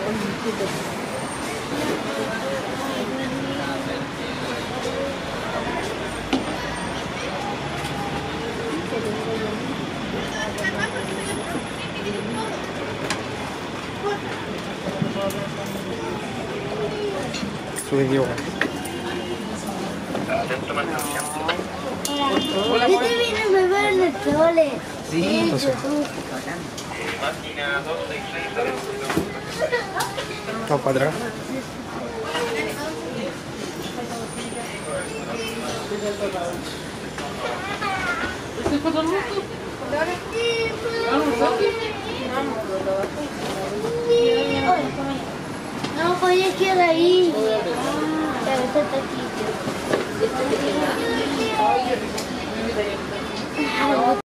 Su idioma. Hola, yo te vine a beber en el Chole. Sí, entonces. Máquina 266. Vamos para atrás. No, pues es que era ahí. Pero está aquí.